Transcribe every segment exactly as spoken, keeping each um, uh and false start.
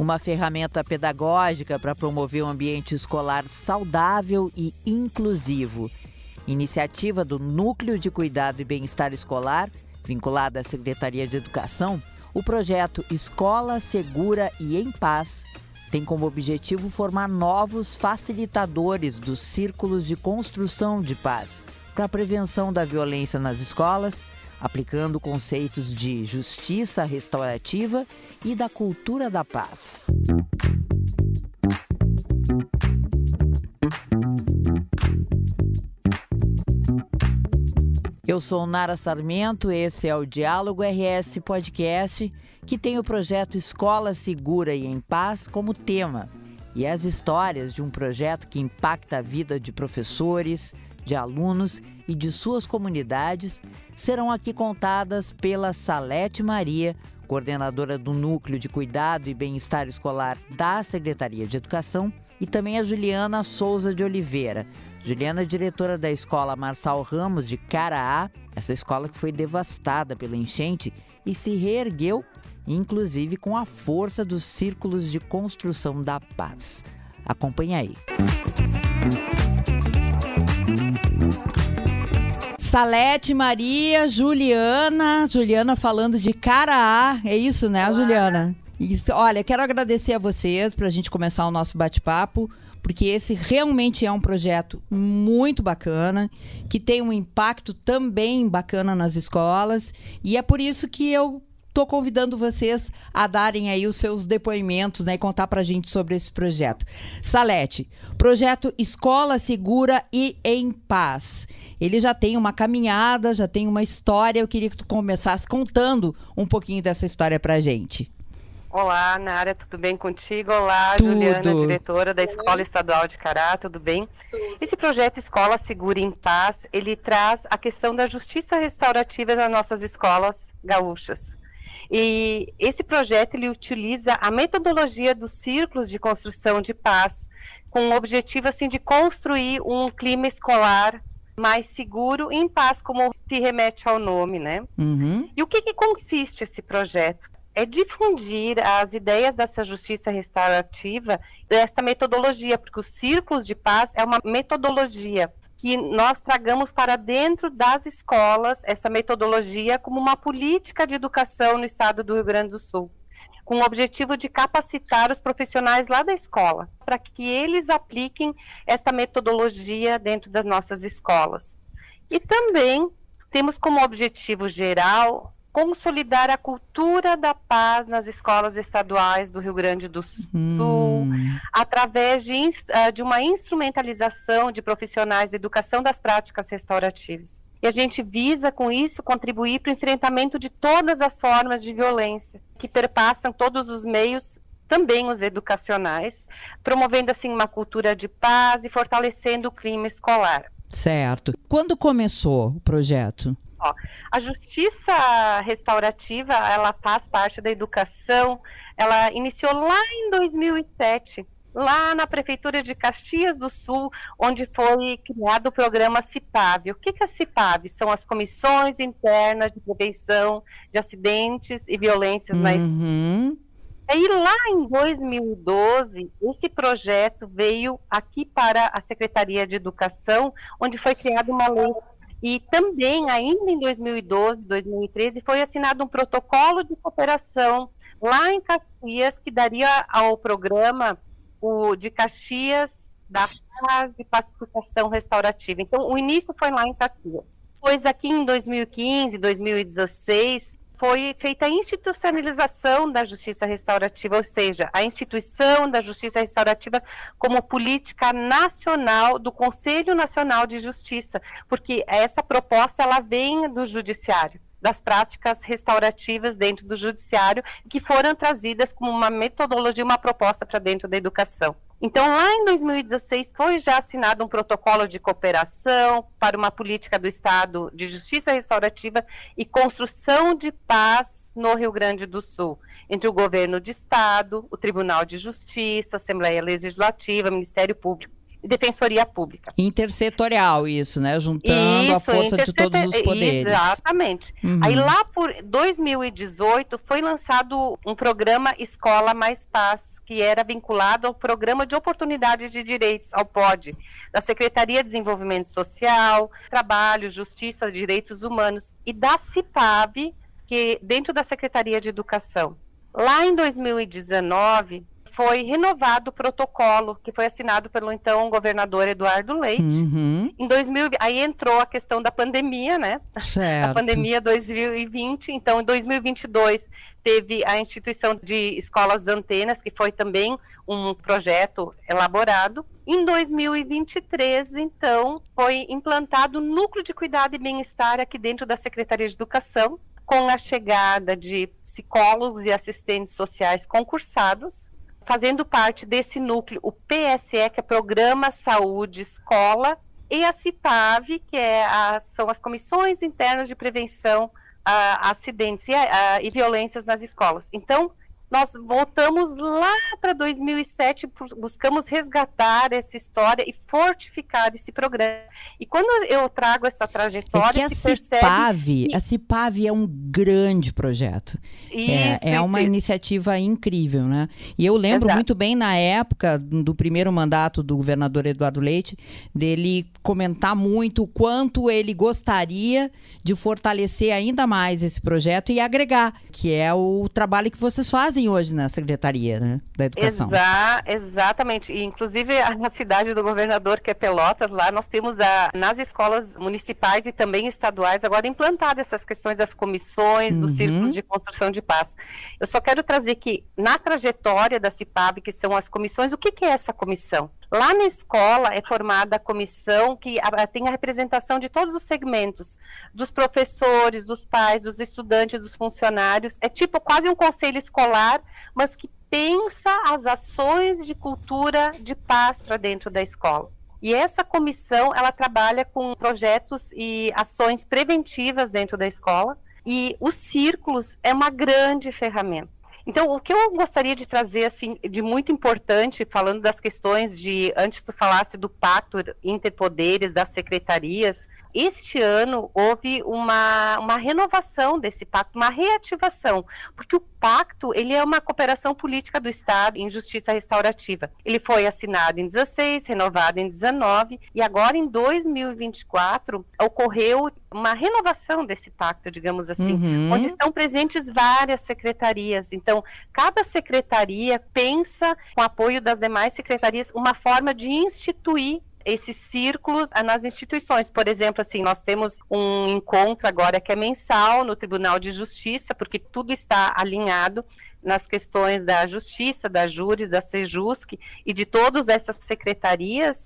uma ferramenta pedagógica para promover um ambiente escolar saudável e inclusivo. Iniciativa do Núcleo de Cuidado e Bem-Estar Escolar, vinculada à Secretaria de Educação, o projeto Escola Segura e em Paz tem como objetivo formar novos facilitadores dos círculos de construção de paz para a prevenção da violência nas escolas, aplicando conceitos de justiça restaurativa e da cultura da paz. Eu sou Nara Sarmento, esse é o Diálogo R S Podcast, que tem o projeto Escola Segura e em Paz como tema. E as histórias de um projeto que impacta a vida de professores, de alunos e de suas comunidades serão aqui contadas pela Salete Maria, coordenadora do Núcleo de Cuidado e Bem-Estar Escolar da Secretaria de Educação, e também a Juliana Souza de Oliveira. Juliana é diretora da Escola Marçal Ramos de Caraá, essa escola que foi devastada pela enchente e se reergueu, inclusive com a força dos círculos de construção da paz. Acompanhe aí. Salete Maria, Juliana, Juliana falando de Caraá, é isso, né, Olá. Juliana? Isso. Olha, quero agradecer a vocês para a gente começar o nosso bate-papo, porque esse realmente é um projeto muito bacana, que tem um impacto também bacana nas escolas, e é por isso que eu estou convidando vocês a darem aí os seus depoimentos, né, e contar para a gente sobre esse projeto. Salete, projeto Escola Segura e em Paz. Ele já tem uma caminhada, já tem uma história. Eu queria que tu começasse contando um pouquinho dessa história para a gente. Olá, Nara, tudo bem contigo? Olá, Tudo. Juliana, diretora da Escola Estadual de Caraá, tudo bem? Tudo. Esse projeto Escola Segura e em Paz, ele traz a questão da justiça restaurativa nas nossas escolas gaúchas. E esse projeto, ele utiliza a metodologia dos círculos de construção de paz, com o objetivo, assim, de construir um clima escolar mais seguro e em paz, como se remete ao nome, né? Uhum. E o que que consiste esse projeto? É difundir as ideias dessa justiça restaurativa, desta metodologia, porque os círculos de paz é uma metodologia que nós tragamos para dentro das escolas, essa metodologia como uma política de educação no estado do Rio Grande do Sul, com o objetivo de capacitar os profissionais lá da escola, para que eles apliquem esta metodologia dentro das nossas escolas. E também temos como objetivo geral consolidar a cultura da paz nas escolas estaduais do Rio Grande do Sul, hum. através de, de uma instrumentalização de profissionais de educação das práticas restaurativas. E a gente visa, com isso, contribuir para o enfrentamento de todas as formas de violência, que perpassam todos os meios, também os educacionais, promovendo, assim, uma cultura de paz e fortalecendo o clima escolar. Certo. Quando começou o projeto? Ó, a justiça restaurativa, ela faz parte da educação, ela iniciou lá em dois mil e sete, lá na Prefeitura de Caxias do Sul, onde foi criado o programa CIPAV. O que que é CIPAV? São as comissões internas de prevenção de acidentes e violências uhum. na escola. Aí lá em dois mil e doze, esse projeto veio aqui para a Secretaria de Educação, onde foi criada uma lei. E também, ainda em dois mil e doze, dois mil e treze, foi assinado um protocolo de cooperação lá em Caxias, que daria ao programa o de Caxias da Paz e Pacificação Restaurativa. Então, o início foi lá em Caxias. Pois aqui em dois mil e quinze, dois mil e dezesseis, foi feita a institucionalização da justiça restaurativa, ou seja, a instituição da justiça restaurativa como política nacional do Conselho Nacional de Justiça, porque essa proposta ela vem do judiciário, das práticas restaurativas dentro do judiciário, que foram trazidas como uma metodologia, uma proposta para dentro da educação. Então, lá em dois mil e dezesseis, foi já assinado um protocolo de cooperação para uma política do Estado de justiça restaurativa e construção de paz no Rio Grande do Sul, entre o governo de Estado, o Tribunal de Justiça, a Assembleia Legislativa, o Ministério Público. e Defensoria Pública. Intersetorial isso, né? Juntando isso, a força de todos os poderes. Exatamente. Uhum. Aí lá por dois mil e dezoito foi lançado um programa Escola Mais Paz, que era vinculado ao Programa de Oportunidade de Direitos, ao P O D, da Secretaria de Desenvolvimento Social, Trabalho, Justiça e Direitos Humanos, e da CIPAV, que dentro da Secretaria de Educação. Lá em dois mil e dezenove, foi renovado o protocolo, que foi assinado pelo então governador Eduardo Leite. Uhum. Em dois mil, aí entrou a questão da pandemia, né? Certo. A pandemia dois mil e vinte. Então, em dois mil e vinte e dois, teve a instituição de escolas antenas, que foi também um projeto elaborado. Em dois mil e vinte e três, então, foi implantado o Núcleo de Cuidado e Bem-Estar aqui dentro da Secretaria de Educação, com a chegada de psicólogos e assistentes sociais concursados. Fazendo parte desse núcleo, o P S E, que é Programa Saúde Escola, e a CIPAV, que é a, são as Comissões Internas de Prevenção a Acidentes e, a, e Violências nas Escolas. Então, nós voltamos lá para dois mil e sete, buscamos resgatar essa história e fortificar esse programa. E quando eu trago essa trajetória, é que se a CIPAV, percebe... Que... A CIPAV é um grande projeto. Isso, é, é isso, uma isso. iniciativa incrível, né? E eu lembro Exato. muito bem, na época do primeiro mandato do governador Eduardo Leite, dele comentar muito o quanto ele gostaria de fortalecer ainda mais esse projeto e agregar, que é o trabalho que vocês fazem hoje na Secretaria, né, da Educação. Exa exatamente. E, inclusive, a cidade do governador, que é Pelotas, lá nós temos a, nas escolas municipais e também estaduais agora implantadas essas questões das comissões, dos Uhum. círculos de construção de paz. Eu só quero trazer que, na trajetória da CIPAV, que são as comissões, o que, que é essa comissão? Lá na escola é formada a comissão que a, tem a representação de todos os segmentos, dos professores, dos pais, dos estudantes, dos funcionários. É tipo quase um conselho escolar, mas que pensa as ações de cultura de paz para dentro da escola. E essa comissão, ela trabalha com projetos e ações preventivas dentro da escola, e os círculos é uma grande ferramenta. Então, o que eu gostaria de trazer, assim, de muito importante, falando das questões de, antes tu falasse do pacto interpoderes das secretarias, este ano houve uma, uma renovação desse pacto, uma reativação, porque o pacto, ele é uma cooperação política do Estado em justiça restaurativa. Ele foi assinado em dezesseis, renovado em dezenove, e agora em dois mil e vinte e quatro ocorreu uma renovação desse pacto, digamos assim, Uhum. onde estão presentes várias secretarias. Então, cada secretaria pensa, com apoio das demais secretarias, uma forma de instituir esses círculos nas instituições. Por exemplo, assim, nós temos um encontro agora que é mensal no Tribunal de Justiça, porque tudo está alinhado nas questões da Justiça, da Júris, da Sejusc e de todas essas secretarias.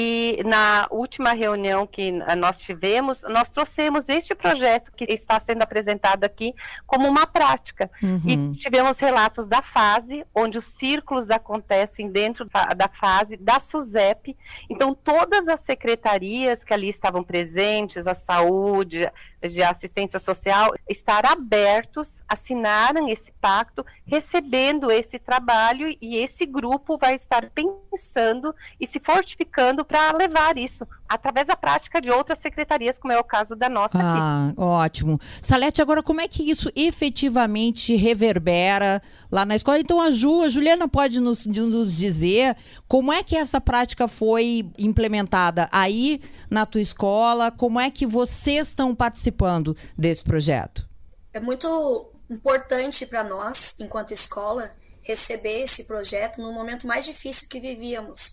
E na última reunião que nós tivemos, nós trouxemos este projeto que está sendo apresentado aqui como uma prática. Uhum. E tivemos relatos da fase, onde os círculos acontecem dentro da fase da SUSEP. Então, todas as secretarias que ali estavam presentes, a saúde, de assistência social, estar abertos, assinaram esse pacto, recebendo esse trabalho, e esse grupo vai estar pensando e se fortificando para levar isso através da prática de outras secretarias, como é o caso da nossa ah, aqui. Ótimo. Salete, agora como é que isso efetivamente reverbera lá na escola? Então a Ju, a Juliana pode nos, nos dizer como é que essa prática foi implementada aí na tua escola, como é que vocês estão participando desse projeto? É muito importante para nós, enquanto escola, receber esse projeto no momento mais difícil que vivíamos,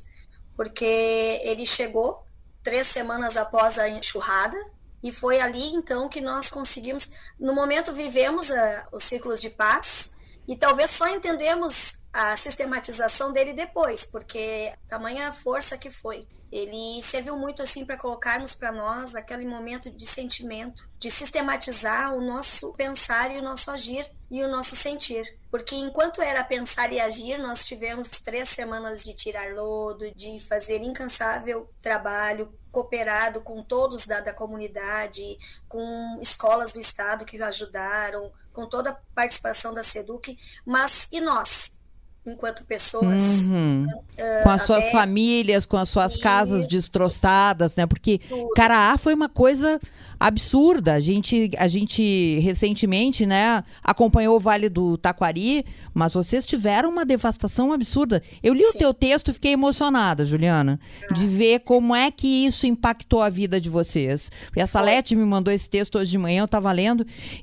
porque ele chegou três semanas após a enxurrada, e foi ali então que nós conseguimos, no momento vivemos a, os ciclos de paz, e talvez só entendemos a sistematização dele depois, porque tamanha força que foi. Ele serviu muito assim para colocarmos para nós aquele momento de sentimento, de sistematizar o nosso pensar e o nosso agir e o nosso sentir. Porque enquanto era pensar e agir, nós tivemos três semanas de tirar lodo, de fazer incansável trabalho, cooperado com todos da, da comunidade, com escolas do estado que ajudaram, com toda a participação da SEDUC, mas e nós? enquanto pessoas. Uhum. Uh, com as suas até... famílias, com as suas Isso. casas destroçadas, né? Porque Tudo. Caraá foi uma coisa absurda. A gente, a gente recentemente, né, acompanhou o Vale do Taquari, mas vocês tiveram uma devastação absurda. Eu li Sim. o teu texto e fiquei emocionada, Juliana, ah. de ver como é que isso impactou a vida de vocês. E a Salete me mandou esse texto hoje de manhã, eu estava lendo,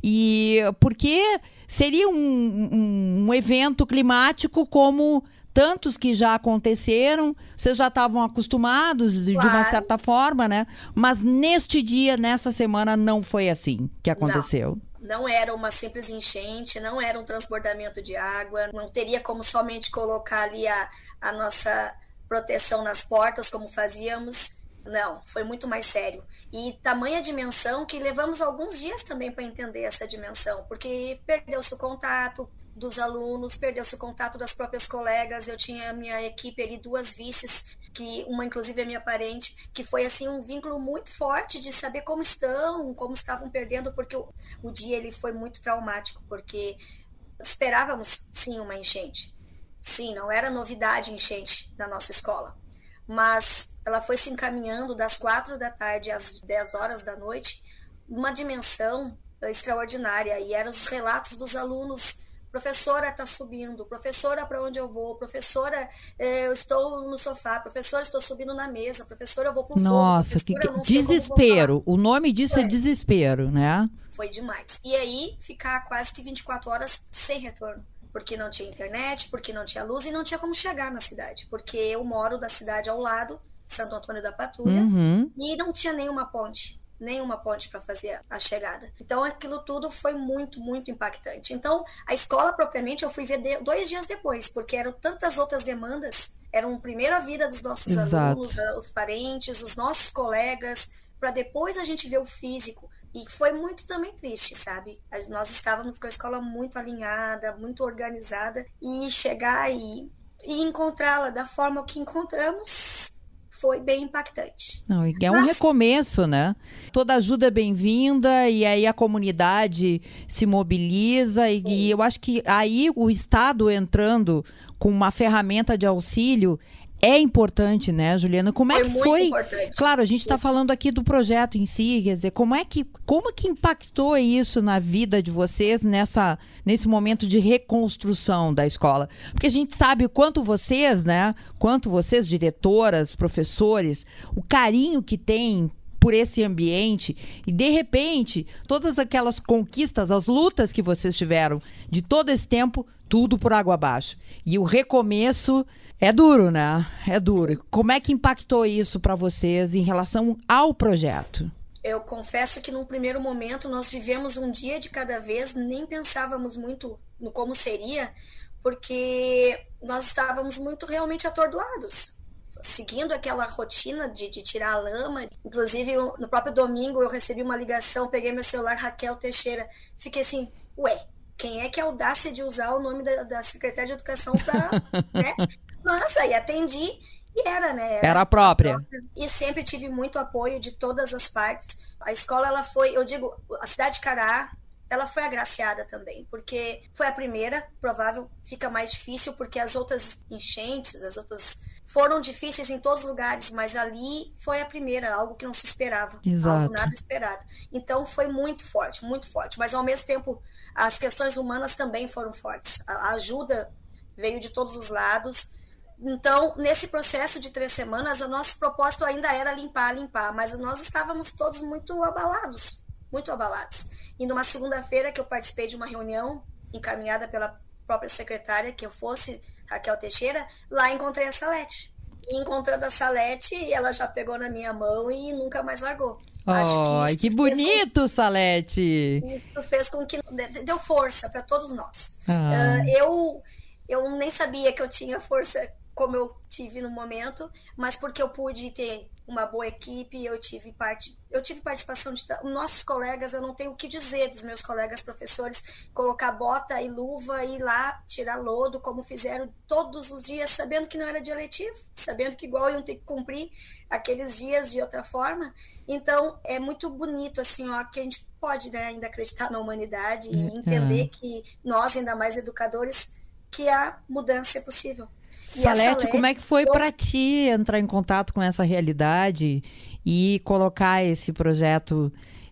e porque seria um, um, um evento climático como tantos que já aconteceram, vocês já estavam acostumados de, claro. de uma certa forma, né? Mas neste dia, nessa semana, não foi assim que aconteceu. Não, não era uma simples enchente, não era um transbordamento de água, não teria como somente colocar ali a, a nossa proteção nas portas, como fazíamos. Não, foi muito mais sério. E tamanha dimensão que levamos alguns dias também para entender essa dimensão, porque perdeu-se o contato dos alunos, perdeu-se o contato das próprias colegas. Eu tinha a minha equipe ali, duas vices, que uma inclusive é minha parente, que foi assim um vínculo muito forte de saber como estão, como estavam perdendo, porque o, o dia ele foi muito traumático, porque esperávamos sim uma enchente. Sim, não era novidade enchente na nossa escola, mas ela foi se encaminhando das quatro da tarde às dez horas da noite, uma dimensão extraordinária, e eram os relatos dos alunos. Professora, está subindo. Professora, para onde eu vou? Professora, eu estou no sofá. Professora, estou subindo na mesa. Professora, eu vou pro fogo. Nossa, que, que desespero. O nome disso é. é desespero, né? Foi demais. E aí, ficar quase que vinte e quatro horas sem retorno. Porque não tinha internet, porque não tinha luz e não tinha como chegar na cidade. Porque eu moro da cidade ao lado, Santo Antônio da Patrulha, uhum. e não tinha nenhuma ponte. nenhuma ponte para fazer a chegada. Então, aquilo tudo foi muito, muito impactante. Então, a escola, propriamente, eu fui ver de, dois dias depois, porque eram tantas outras demandas, eram primeiro a vida dos nossos Exato. alunos, os parentes, os nossos colegas, para depois a gente ver o físico. E foi muito também triste, sabe? Nós estávamos com a escola muito alinhada, muito organizada, e chegar e, e encontrá-la da forma que encontramos foi bem impactante. Não, é um Mas... recomeço, né? Toda ajuda é bem-vinda, e aí a comunidade se mobiliza, e, e eu acho que aí o Estado entrando com uma ferramenta de auxílio é importante, né, Juliana? Como é foi que muito foi? Importante. Claro, a gente está falando aqui do projeto em si, quer dizer, como é que, como que impactou isso na vida de vocês nessa, nesse momento de reconstrução da escola? Porque a gente sabe o quanto vocês, né, quanto vocês, diretoras, professores, o carinho que tem por esse ambiente, e de repente, todas aquelas conquistas, as lutas que vocês tiveram de todo esse tempo, tudo por água abaixo. E o recomeço é duro, né? É duro. Sim. Como é que impactou isso para vocês em relação ao projeto? Eu confesso que num primeiro momento nós vivemos um dia de cada vez, nem pensávamos muito no como seria, porque nós estávamos muito realmente atordoados, seguindo aquela rotina de, de tirar a lama. Inclusive, eu, no próprio domingo eu recebi uma ligação, peguei meu celular, Raquel Teixeira, fiquei assim, ué, quem é que é a audácia de usar o nome da, da secretária de Educação para, né? Nossa, aí atendi e era, né? Era, era a própria. própria. E sempre tive muito apoio de todas as partes. A escola, ela foi, eu digo, a cidade de Caraá, ela foi agraciada também, porque foi a primeira, provável, fica mais difícil, porque as outras enchentes, as outras foram difíceis em todos os lugares, mas ali foi a primeira, algo que não se esperava, Exato. algo nada esperado. Então foi muito forte, muito forte, mas ao mesmo tempo as questões humanas também foram fortes. A ajuda veio de todos os lados. Então, nesse processo de três semanas, o nosso propósito ainda era limpar, limpar, mas nós estávamos todos muito abalados, muito abalados. E numa segunda-feira que eu participei de uma reunião encaminhada pela própria secretária, que eu fosse Raquel Teixeira, lá encontrei a Salete. E encontrando a Salete, ela já pegou na minha mão e nunca mais largou. Oh, que, que bonito, com... Salete! Isso fez com que deu força para todos nós. Ah. Uh, eu, eu nem sabia que eu tinha força como eu tive no momento, mas porque eu pude ter uma boa equipe, eu tive parte, eu tive participação de nossos colegas. Eu não tenho o que dizer dos meus colegas professores, colocar bota e luva e ir lá tirar lodo, como fizeram todos os dias, sabendo que não era dia letivo, sabendo que igual iam ter que cumprir aqueles dias de outra forma. Então é muito bonito assim, ó, que a gente pode, né, ainda acreditar na humanidade e entender que nós, ainda mais educadores, que a mudança é possível. E Salete, como é que foi trouxe... para ti entrar em contato com essa realidade e colocar esse projeto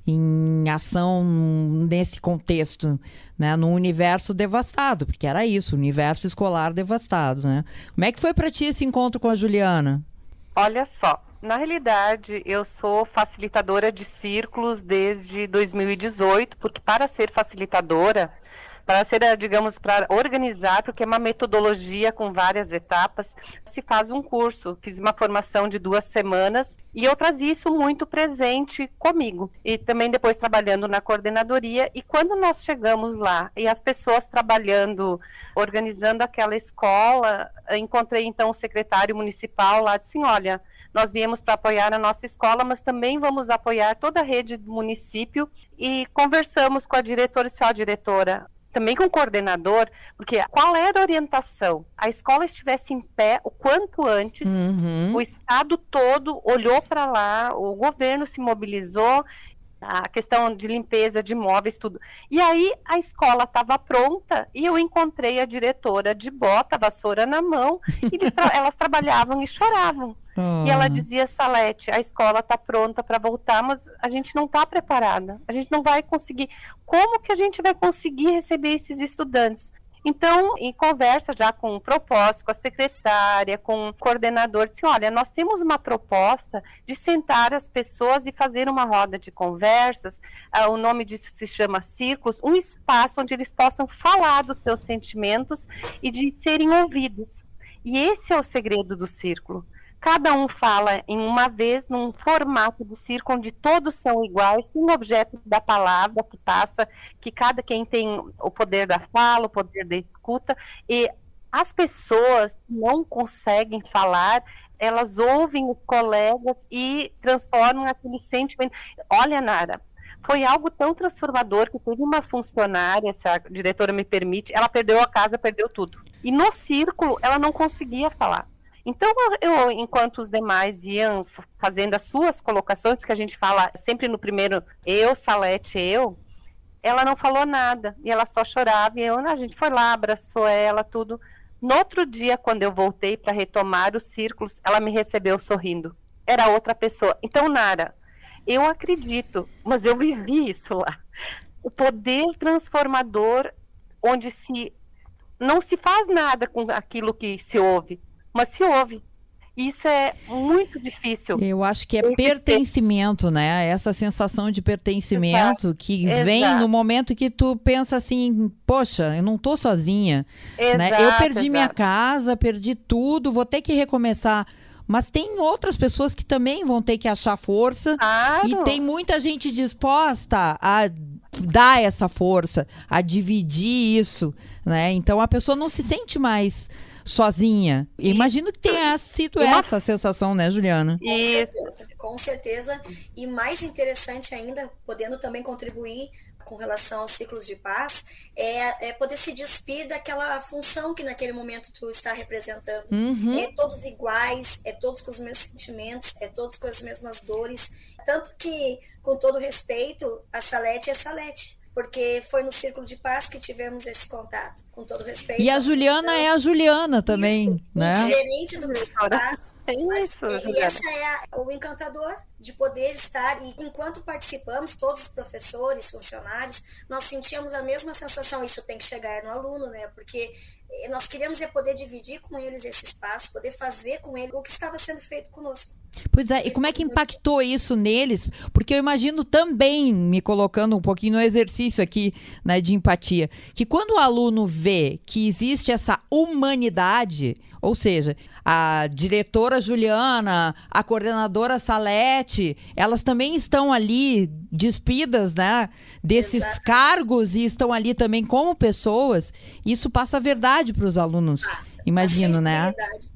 em ação nesse contexto, né, num universo devastado, porque era isso, universo escolar devastado, né? Como é que foi para ti esse encontro com a Juliana? Olha só, na realidade eu sou facilitadora de círculos desde dois mil e dezoito, porque para ser facilitadora, para ser, digamos, para organizar, porque é uma metodologia com várias etapas, se faz um curso. Fiz uma formação de duas semanas e eu trazia isso muito presente comigo. E também depois trabalhando na coordenadoria. E quando nós chegamos lá e as pessoas trabalhando, organizando aquela escola, encontrei então o secretário municipal lá, disse, olha, nós viemos para apoiar a nossa escola, mas também vamos apoiar toda a rede do município. E conversamos com a diretora e disse, ó, diretora, também com o coordenador, porque qual era a orientação? A escola estivesse em pé o quanto antes, uhum. O estado todo olhou para lá, o governo se mobilizou, a questão de limpeza de imóveis, tudo. E aí a escola estava pronta e eu encontrei a diretora de bota, vassoura na mão, e eles tra- elas trabalhavam e choravam. Oh. E ela dizia, Salete, a escola está pronta para voltar, mas a gente não está preparada, a gente não vai conseguir. Como que a gente vai conseguir receber esses estudantes? Então, em conversa já com o propósito, com a secretária, com o coordenador, disse, olha, nós temos uma proposta de sentar as pessoas e fazer uma roda de conversas, ah, o nome disso se chama Círculos, um espaço onde eles possam falar dos seus sentimentos e de serem ouvidos. E esse é o segredo do círculo. Cada um fala em uma vez, num formato de círculo onde todos são iguais, tem um objeto da palavra que passa, que cada quem tem o poder da fala, o poder da escuta, e as pessoas que não conseguem falar, elas ouvem os colegas e transformam aquele sentimento. Olha, Nara, foi algo tão transformador que teve uma funcionária, se a diretora me permite, ela perdeu a casa, perdeu tudo. E no círculo, ela não conseguia falar. Então, eu, enquanto os demais iam fazendo as suas colocações, que a gente fala sempre no primeiro, eu, Salete, eu, ela não falou nada, e ela só chorava, e eu, a gente foi lá, abraçou ela, tudo. No outro dia, quando eu voltei para retomar os círculos, ela me recebeu sorrindo. Era outra pessoa. Então, Nara, eu acredito, mas eu vivi isso lá. O poder transformador, onde se não se faz nada com aquilo que se ouve, mas se ouve. Isso é muito difícil. Eu acho que é Esse pertencimento, ter... né? Essa sensação de pertencimento Exato. que Exato. vem no momento que tu pensa assim, poxa, eu não tô sozinha. Exato, né? Eu perdi exato. minha casa, perdi tudo, vou ter que recomeçar. Mas tem outras pessoas que também vão ter que achar força. Claro. E tem muita gente disposta a dar essa força, a dividir isso, né? Então a pessoa não se sente mais sozinha. Imagino que tenha sido Uma... essa a sensação, né, Juliana? Com certeza, com certeza. E mais interessante ainda, podendo também contribuir com relação aos ciclos de paz, é, é poder se despir daquela função que naquele momento tu está representando. Uhum. É todos iguais, é todos com os mesmos sentimentos, é todos com as mesmas dores. Tanto que, com todo respeito, a Salete é Salete. Porque foi no Círculo de Paz que tivemos esse contato, com todo respeito. E a Juliana é a Juliana também, isso, né? Diferente do que Paz, é isso, mas, e essa é a, o encantador de poder estar, e enquanto participamos, todos os professores, funcionários, nós sentíamos a mesma sensação, isso tem que chegar no aluno, né? Porque nós queríamos é poder dividir com eles esse espaço, poder fazer com eles o que estava sendo feito conosco. Pois é, e como é que impactou isso neles? Porque eu imagino também, me colocando um pouquinho no exercício aqui, né, de empatia, que quando o aluno vê que existe essa humanidade, ou seja, a diretora Juliana, a coordenadora Salete, elas também estão ali despidas, né, desses Exatamente. cargos e estão ali também como pessoas, isso passa a verdade para os alunos, passa. Imagino, né?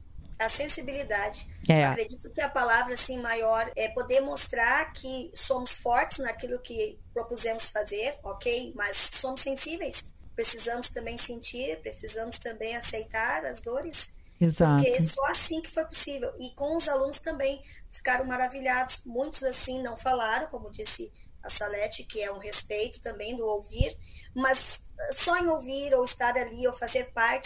A sensibilidade. É. Eu acredito que a palavra assim maior é poder mostrar que somos fortes naquilo que propusemos fazer, ok? Mas somos sensíveis. Precisamos também sentir, precisamos também aceitar as dores. Exato. Porque só assim que foi possível. E com os alunos também ficaram maravilhados. Muitos assim não falaram, como disse a Salete, que é um respeito também do ouvir, mas só em ouvir ou estar ali ou fazer parte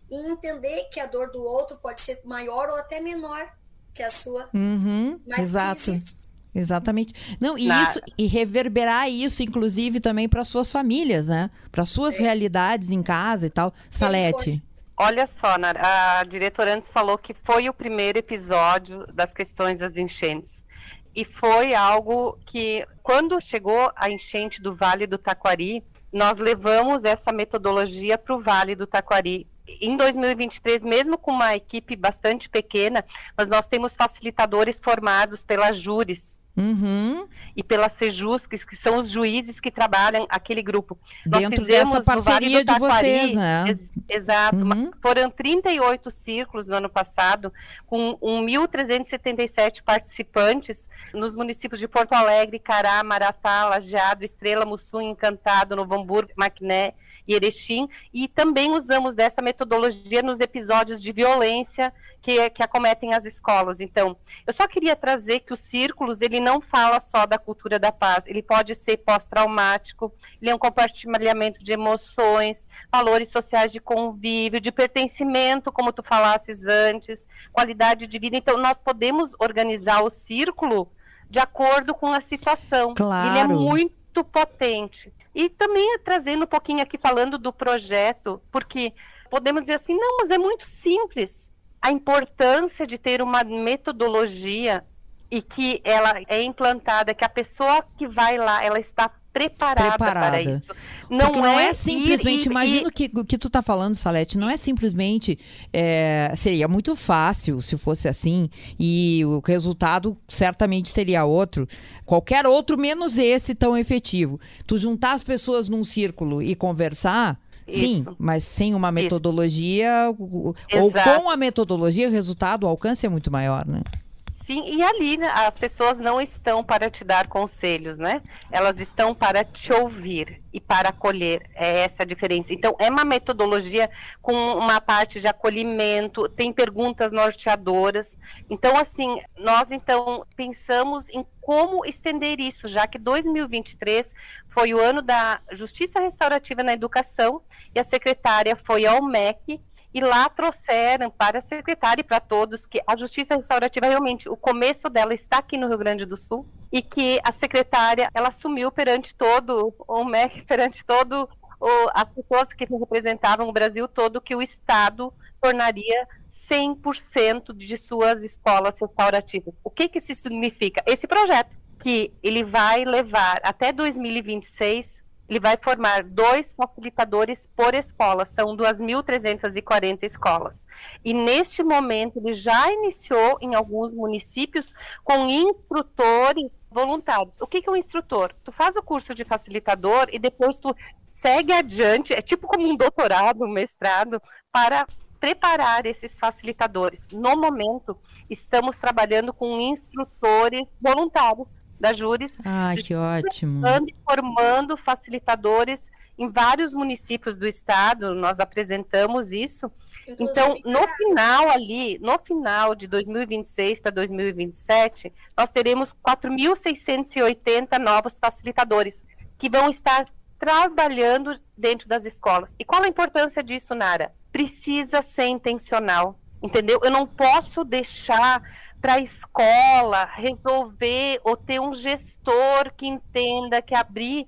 e entender que a dor do outro pode ser maior ou até menor que a sua. Uhum, mas exato. que existe. Exatamente. Não, e Na... isso, e reverberar isso, inclusive, também para suas famílias, né? Para suas é. realidades em casa e tal. Salete. Olha só, a diretora antes falou que foi o primeiro episódio das questões das enchentes. E foi algo que, quando chegou a enchente do Vale do Taquari, nós levamos essa metodologia para o Vale do Taquari. Em dois mil e vinte e três, mesmo com uma equipe bastante pequena, mas nós temos facilitadores formados pela Júris. Uhum. E pela Sejusc, que são os juízes que trabalham aquele grupo. Dentro Nós fizemos dessa parceria no Vale do Taquari, de vocês, né? Ex exato. Uhum. Foram trinta e oito círculos no ano passado, com mil trezentos e setenta e sete participantes nos municípios de Porto Alegre, Cará, Maratá, Lajeado, Estrela, Mussum, Encantado, Novo Hamburgo, Maquiné e Erechim. E também usamos dessa metodologia nos episódios de violência que, que acometem as escolas. Então, eu só queria trazer que os círculos, ele não fala só da cultura da paz, ele pode ser pós-traumático, ele é um compartilhamento de emoções, valores sociais de convívio, de pertencimento, como tu falasses antes, qualidade de vida. Então, nós podemos organizar o círculo de acordo com a situação. Claro. Ele é muito potente. E também trazendo um pouquinho aqui, falando do projeto, porque podemos dizer assim, não, mas é muito simples. A importância de ter uma metodologia e que ela é implantada, que a pessoa que vai lá, ela está preparada, preparada. para isso. Não, Porque não é, é simplesmente, ir, imagina o que, que tu está falando, Salete, não é simplesmente, é, seria muito fácil se fosse assim, e o resultado certamente seria outro, qualquer outro menos esse tão efetivo. Tu juntar as pessoas num círculo e conversar... Sim, Isso. mas sem uma metodologia, Isso. ou Exato. com a metodologia, o resultado, o alcance é muito maior, né? Sim, e ali, né, as pessoas não estão para te dar conselhos, né? Elas estão para te ouvir e para acolher. É essa a diferença. Então, é uma metodologia com uma parte de acolhimento, tem perguntas norteadoras. Então, assim, nós, então, pensamos em como estender isso, já que dois mil e vinte e três foi o ano da Justiça Restaurativa na Educação e a secretária foi ao M E C, e lá trouxeram para a secretária e para todos que a Justiça Restaurativa realmente, o começo dela está aqui no Rio Grande do Sul e que a secretária, ela assumiu perante todo o M E C, perante todo o, as pessoas que representavam o Brasil todo, que o Estado tornaria cem por cento de suas escolas restaurativas. O que que isso significa? Esse projeto, que ele vai levar até dois mil e vinte e seis... ele vai formar dois facilitadores por escola, são duas mil trezentas e quarenta escolas. E neste momento ele já iniciou em alguns municípios com instrutores voluntários. O que que é um instrutor? Tu faz o curso de facilitador e depois tu segue adiante, é tipo como um doutorado, um mestrado, para preparar esses facilitadores. No momento, estamos trabalhando com instrutores voluntários da Júris. Ah, que ótimo. Formando facilitadores em vários municípios do estado, nós apresentamos isso. Inclusive, então, no final ali, no final de dois mil e vinte e seis para dois mil e vinte e sete, nós teremos quatro mil seiscentos e oitenta novos facilitadores que vão estar trabalhando dentro das escolas. E qual a importância disso, Nara? Precisa ser intencional, entendeu? Eu não posso deixar para a escola resolver ou ter um gestor que entenda que abrir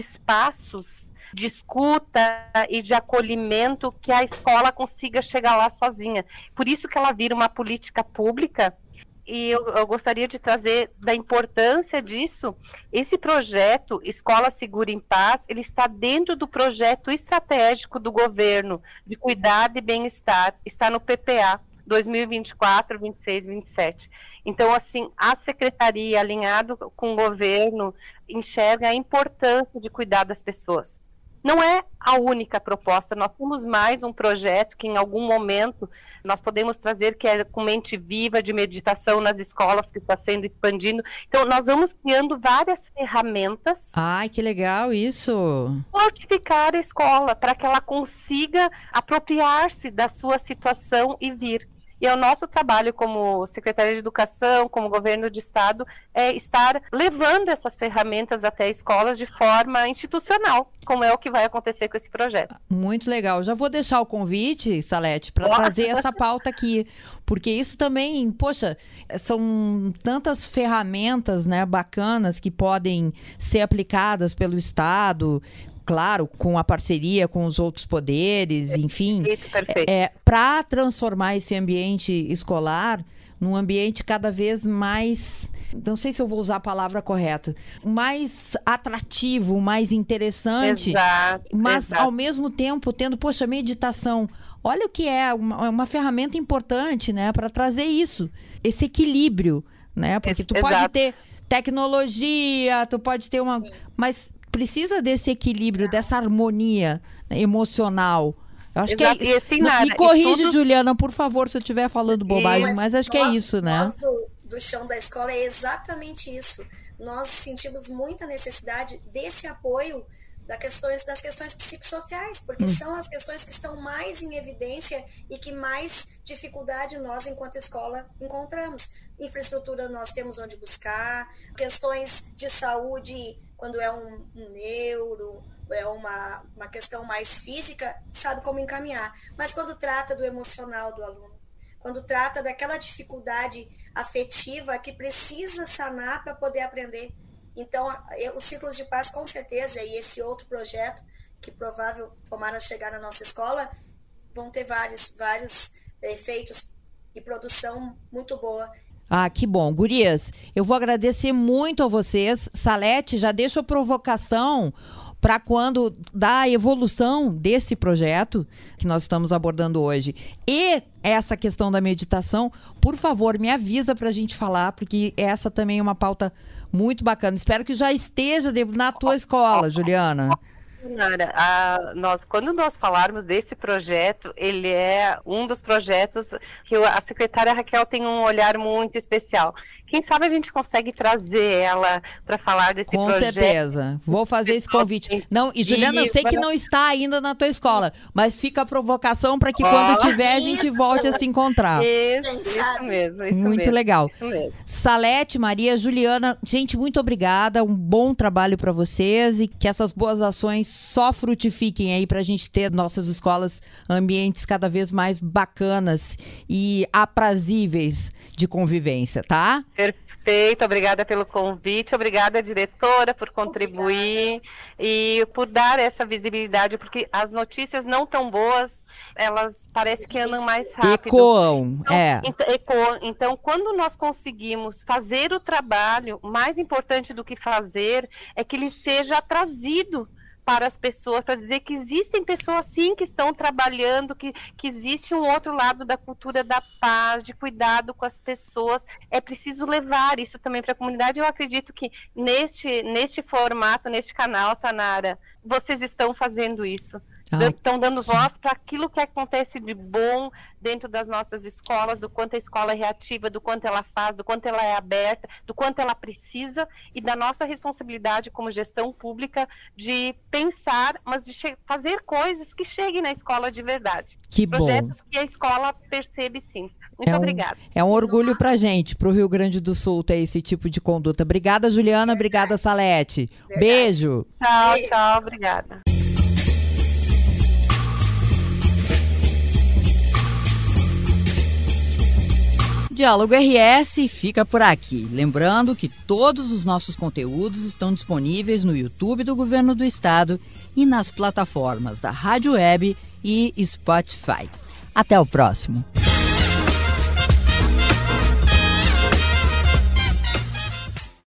espaços de escuta e de acolhimento que a escola consiga chegar lá sozinha. Por isso que ela vira uma política pública. E eu, eu gostaria de trazer da importância disso. Esse projeto, Escola Segura em Paz, ele está dentro do projeto estratégico do governo de cuidado e bem-estar, está no P P A dois mil e vinte e quatro, vinte e seis, vinte e sete. Então, assim, a secretaria, alinhado com o governo, enxerga a importância de cuidar das pessoas. Não é a única proposta, nós temos mais um projeto que em algum momento nós podemos trazer, que é com mente viva de meditação nas escolas, que está sendo expandindo. Então, nós vamos criando várias ferramentas. Ai, que legal isso! Fortificar a escola, para que ela consiga apropriar-se da sua situação e vir. E é o nosso trabalho como Secretaria de Educação, como Governo de Estado, é estar levando essas ferramentas até escolas de forma institucional, como é o que vai acontecer com esse projeto. Muito legal. Já vou deixar o convite, Salete, para trazer essa pauta aqui, porque isso também, poxa, são tantas ferramentas, né, bacanas que podem ser aplicadas pelo Estado, claro, com a parceria com os outros poderes, enfim, perfeito, perfeito. É, para transformar esse ambiente escolar num ambiente cada vez mais, não sei se eu vou usar a palavra correta, mais atrativo, mais interessante, exato, mas exato. ao mesmo tempo tendo, poxa, meditação, olha o que é uma, uma ferramenta importante, né, para trazer isso, esse equilíbrio, né, porque tu exato. pode ter tecnologia, tu pode ter uma, mas precisa desse equilíbrio, dessa harmonia, né, emocional. Eu acho exato. que é e assim, não, nada, me corrige, estudos... Juliana, por favor, se eu estiver falando bobagem, mas, mas acho que nós, é isso, né? Nós do, do chão da escola é exatamente isso. Nós sentimos muita necessidade desse apoio das questões, das questões psicossociais, porque hum. são as questões que estão mais em evidência e que mais dificuldade nós, enquanto escola, encontramos. Infraestrutura nós temos onde buscar, questões de saúde, quando é um, um neuro, é uma, uma questão mais física, sabe como encaminhar. Mas quando trata do emocional do aluno, quando trata daquela dificuldade afetiva que precisa sanar para poder aprender. Então, os ciclos de paz, com certeza, e esse outro projeto, que provável tomara chegar na nossa escola, vão ter vários, vários efeitos e produção muito boa. Ah, que bom. Gurias, eu vou agradecer muito a vocês. Salete, já deixa a provocação para quando dá a evolução desse projeto que nós estamos abordando hoje. E essa questão da meditação, por favor, me avisa para a gente falar, porque essa também é uma pauta muito bacana. Espero que já esteja na tua escola, Juliana. Nara, a, nós, quando nós falarmos desse projeto, ele é um dos projetos que a secretária Raquel tem um olhar muito especial. Quem sabe a gente consegue trazer ela para falar desse Com projeto. Com certeza. Vou fazer esse convite. Não, e Juliana, eu sei que não está ainda na tua escola, mas fica a provocação para que oh, quando tiver a gente isso. volte a se encontrar. Isso, isso mesmo. Isso muito mesmo, legal. Isso mesmo. Salete, Maria, Juliana, gente, muito obrigada. Um bom trabalho para vocês e que essas boas ações só frutifiquem aí para a gente ter nossas escolas ambientes cada vez mais bacanas e aprazíveis de convivência, tá? Perfeito, obrigada pelo convite, obrigada, diretora, por contribuir obrigada. E por dar essa visibilidade, porque as notícias não tão boas, elas parecem que andam mais rápido. Ecoam, então, é. Ecoam. Então, quando nós conseguimos fazer o trabalho, mais importante do que fazer é que ele seja trazido para as pessoas, para dizer que existem pessoas sim que estão trabalhando, que, que existe um outro lado da cultura da paz, de cuidado com as pessoas. É preciso levar isso também para a comunidade. Eu acredito que neste, neste formato, neste canal, Tanara, vocês estão fazendo isso. Ah, estão dando voz para aquilo que acontece de bom dentro das nossas escolas, do quanto a escola é reativa, do quanto ela faz, do quanto ela é aberta, do quanto ela precisa e da nossa responsabilidade como gestão pública de pensar, mas de fazer coisas que cheguem na escola de verdade. Que Projetos bom. que a escola percebe sim. Muito é um, obrigada. É um orgulho para a gente, para o Rio Grande do Sul ter esse tipo de conduta. Obrigada, Juliana. Verdade. Obrigada, Salete. Verdade. Beijo. Tchau, tchau. Obrigada. Diálogo R S fica por aqui. Lembrando que todos os nossos conteúdos estão disponíveis no YouTube do Governo do Estado e nas plataformas da Rádio Web e Spotify. Até o próximo.